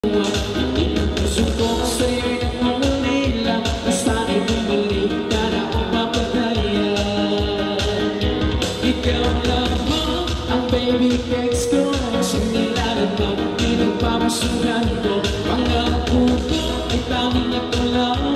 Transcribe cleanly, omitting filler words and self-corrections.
Sumbong sa'yo'y nangungulila, basta na'y bumalik ka na akong papataya. Ikaw lamang ang baby cakes ko, sinilalan mo, pinagpapusuhan ko. Pangako ko ay tanging ito lang.